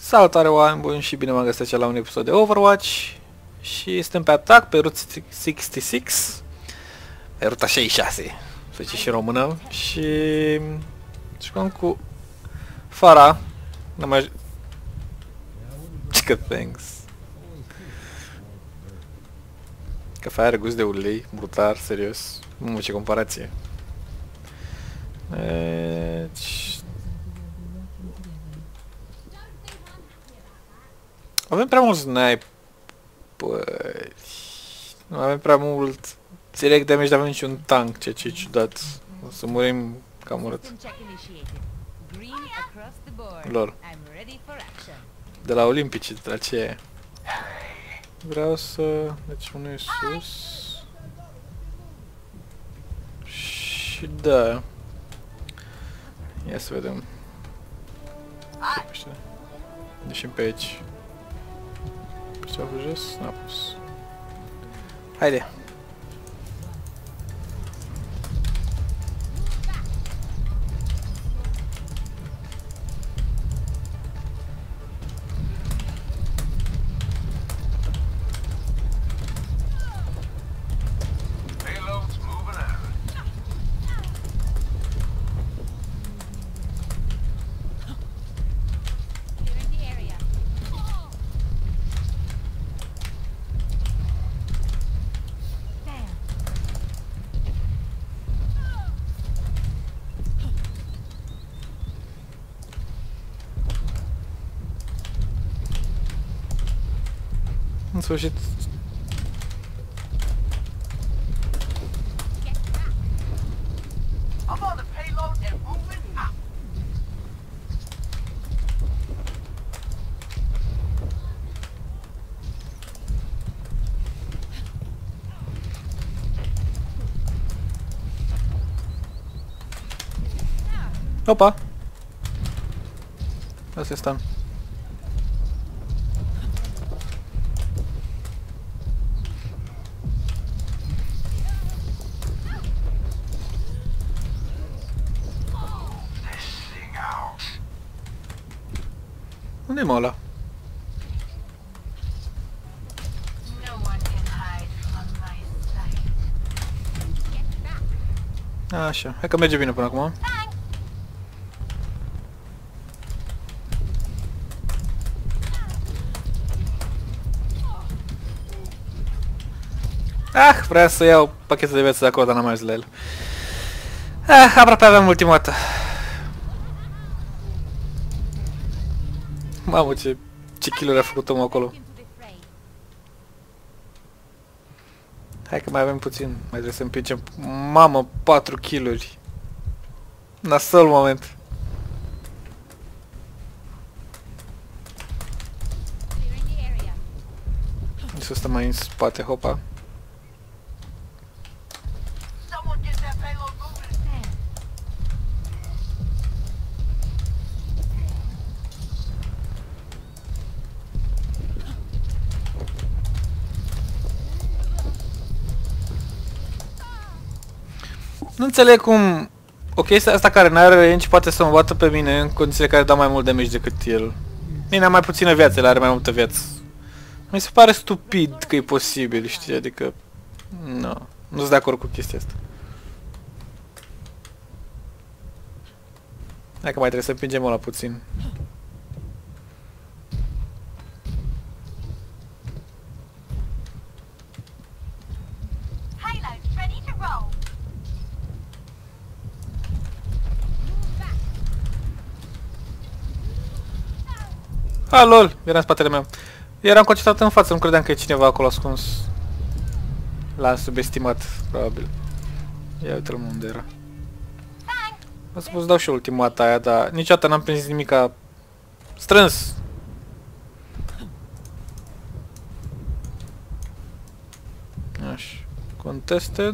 Salutare oameni buni și bine m-am găsit la un episod de Overwatch. Și suntem pe atac pe Route 66, pe ruta 66, să zice și română. Și jucăm cu Pharah. Nu mai... Chica thanks. Cafea are gust de ulei, brutal, serios. Nu ce comparație. Deci... avem prea mult snipe. Păi... nu avem prea mult direct damage, dar avem niciun tank, ceea ce e ciudat. O să murim cam urât. Lol. De la Olimpici, de la ce e? Vreau să... deci unul e sus. Și da. Ia să vedem. Ieșim pe aici. Ce-a pus jos? N-a pus. Haide! În sfârșit. Opa! Asta e stun. Unde e mă ăla? Așa, hai că merge bine până acum. Ah, vreau să iau pachetul de viață de acolo, dar n-am mers la el. Ah, aproape aveam ultima dată. Mamă, ce kill-uri a făcut omul acolo. Hai că mai avem puțin, mai trebuie să împingem. Mamă, 4 kill-uri. Nasol moment. Să stăm mai în spate, hopa. Nu înțeleg cum o chestie asta care n-are range poate să mă bată pe mine în condițiile care dau mai mult damage decât el. Bine, am mai puțină viață, el are mai multă viață. Mi se pare stupid că e posibil, știi, adică... nu, nu sunt de acord cu chestia asta. Hai că mai trebuie să împingem ăla puțin. Ah, lol, era în spatele meu. Eram concentrat în față, nu credeam că e cineva acolo ascuns. L-am subestimat, probabil. Ia uite-l unde era. O să pot să dau și ultimata aia, dar niciodată n-am prins nimica strâns. Așa. Contested.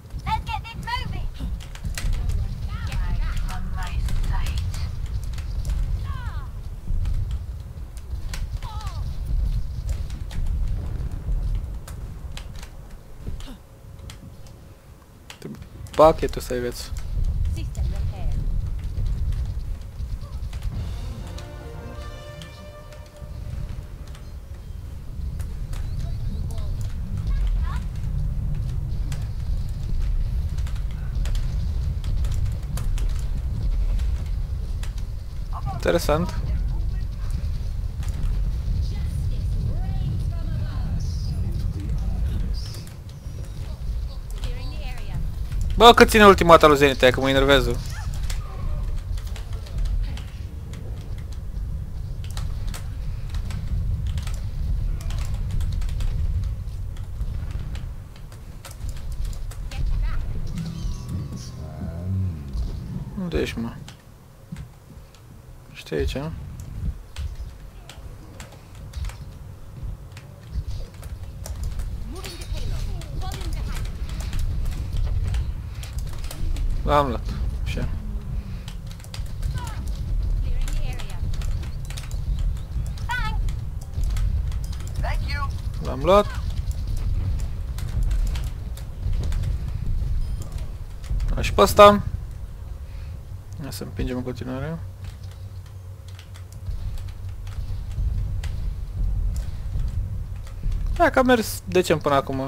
Pachetul să aveți. Interesant. Bă, cât ține ultimata lui Zenith, că mă enervează. Unde ești, mă? Știi aici, nu? L-am luat. Așa. L-am luat. Și pe ăsta. Ia să împingem în continuare. Da, că a mers decent până acum.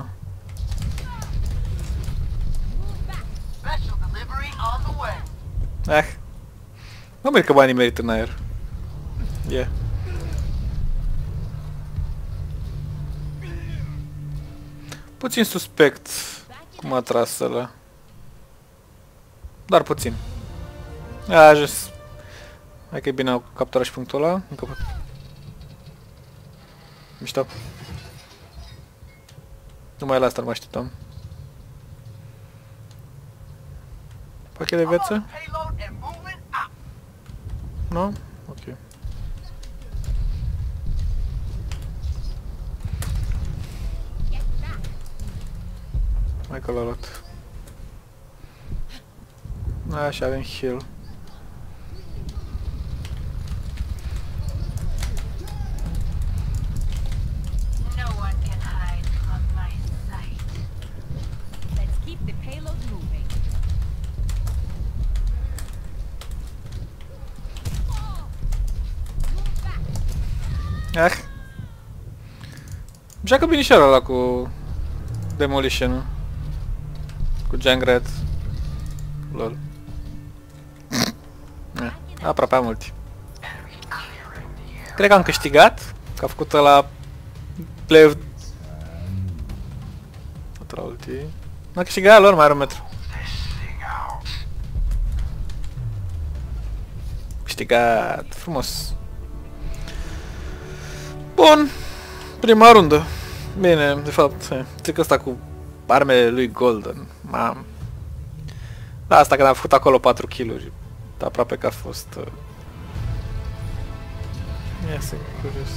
Mă mir că banii merită în aer. Yeah. Puțin suspect cum a tras ăla. Dar puțin. A ajuns. Hai că e bine, au capturat și punctul ăla. Mișto. Numai la asta nu mă așteptam. Pachet de viață? Nu? Ok. Hai că l-a luat. Așa, avem heal. Joacă binișorul ăla cu Demolition-ul. Cu Jungrat. Lol. Aproape am multi. Cred că am câștigat. Că a făcut ăla play. Otra ulti. N-a câștigat lor, mai are un metru. Câștigat. Frumos. Bun. Prima rundă. Bine, de fapt, zic ăsta cu armele lui Golden. Mam. Da, asta când am făcut acolo 4 kill-uri. Aproape că a fost... Ia să curios.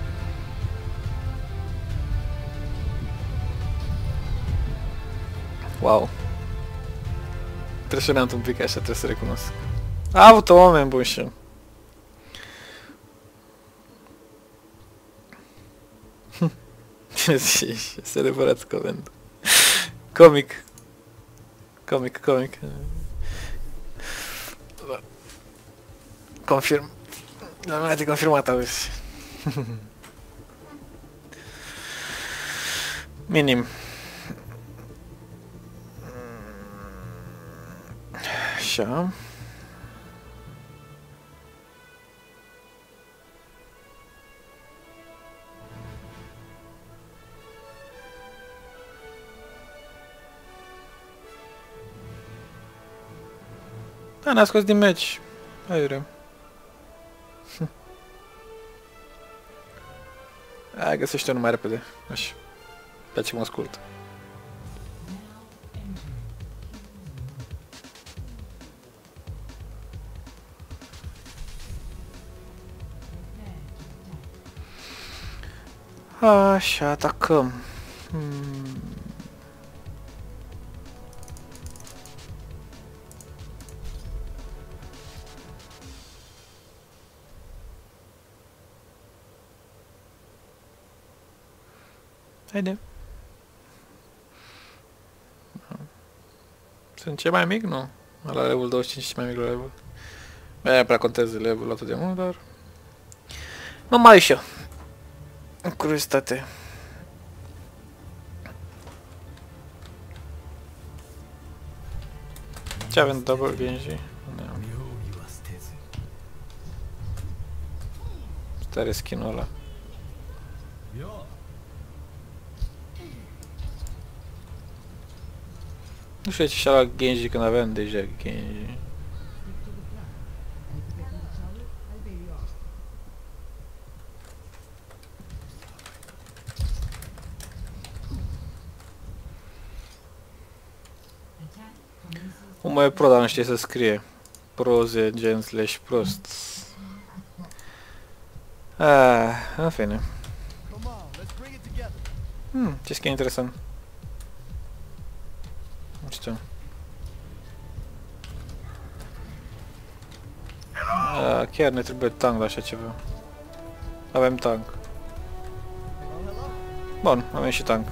Wow. Impresionant un pic așa, trebuie să recunosc. A avut oameni buni și... Este adevărat cuvânt. Comic. Comic. Confirm. Dar nu ai de confirmat, auzi. Minim. Așa. Da, ne-a scos din meci. Aiure. Hai, găsește-o numai repede. Așa. Pe ce mă ascult. Așa, atacăm. Haide. Sunt ce mai mic? Nu. La level 25 și mai mic la level. Aia prea contez level atât de mult, dar... Nu mai și eu. În curiozitate. Ce avem double Genji? Nu. Tare skin-ul ăla. Nu știu de ce și-a luat Genji când aveam deja Genji. Omul e pro, dar nu știe să scrie. Proze, gen slash prost. În fine. Ce skin interesant. Nu știu. Chiar ne trebuie tank la așa ceva. Avem tank. Bun, avem și tank.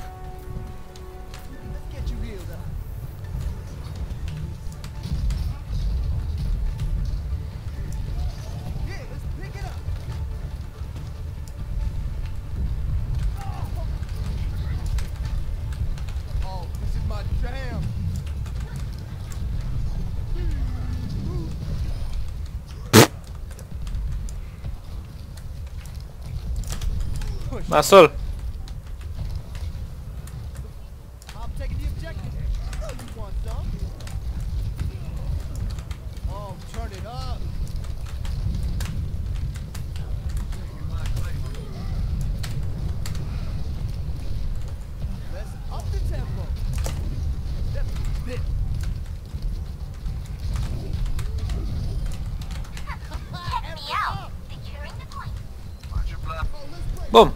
Nasol! Bum!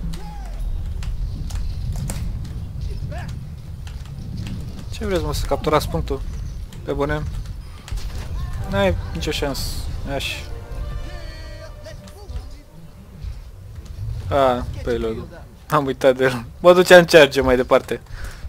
Ce vreți, mă, să capturați punctul? Pe bune? N-ai nicio șansă. Aș. Payload-ul. Am uitat de el. Mă duceam charge mai departe.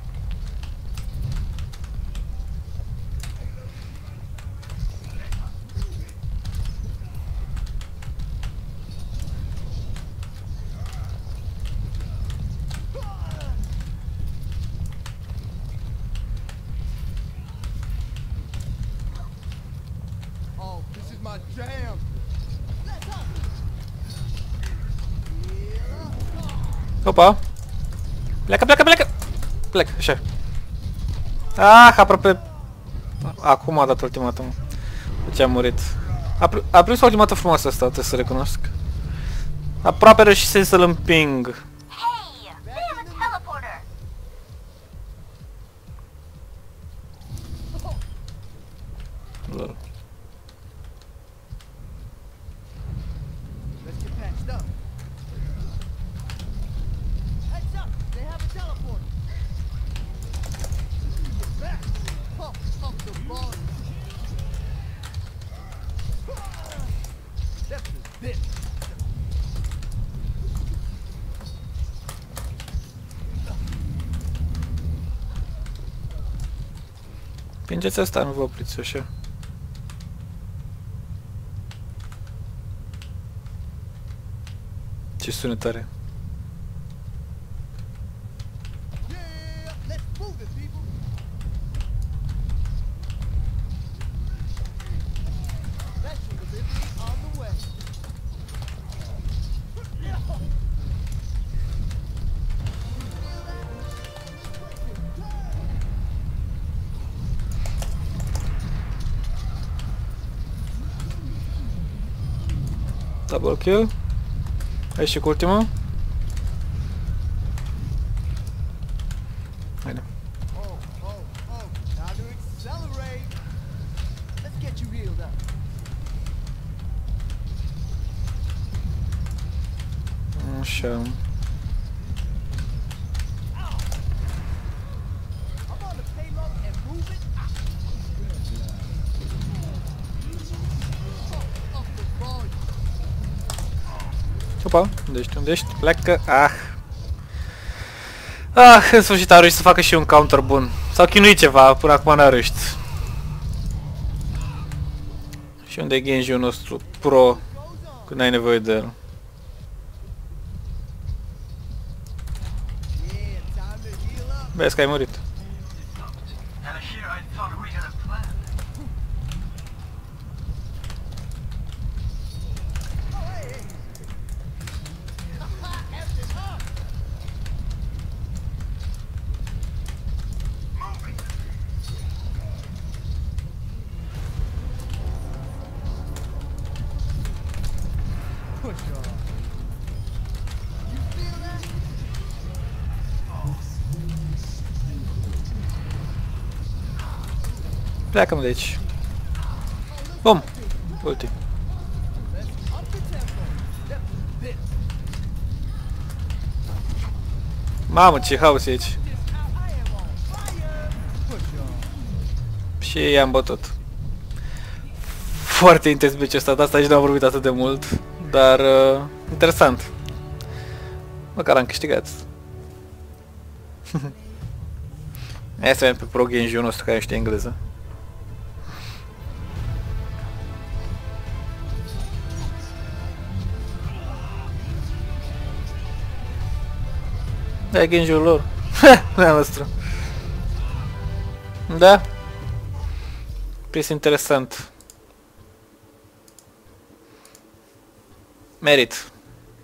Opa! Pleacă, pleacă, pleacă! Plec, așa. Aproape... Acum a dat ultimatum. Ce am murit. A prins o ultimată frumoasă asta, trebuie să recunosc. Aproape reușisem să-l împing. Lol. Pingeți asta, nu vă opriți așa. Ce sunet are. Double kill. Hai și cu ultimul. Haide. Așa. Opa, unde ești? Pleacă, în sfârșit a reușit să facă și un counter bun. S-au chinuit ceva, până acum n-a reușit. Și unde e Genji-ul nostru pro, când ai nevoie de el? Vezi că ai murit. Pleacă-mă de aici. Bum! Ulti. Mamă, ce haos e aici. Și i-am bătut. Foarte intens meciul ăsta, de asta nici n-am vorbit atât de mult. Dar, interesant. Măcar am câștigat. Hai să vedem pe Pro Genji-ul nostru care știe engleză. Da, Genji-ul lor. Ne-a nostru. Da. Pris interesant. Merit.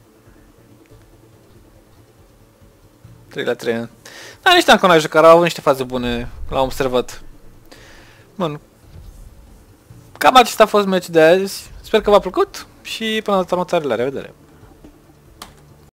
3 la 3. Da, niște anconaje care au avut niște faze bune. L-am observat. Bun. Cam acesta a fost meciul de azi. Sper că v-a plăcut și până la următoare. La revedere.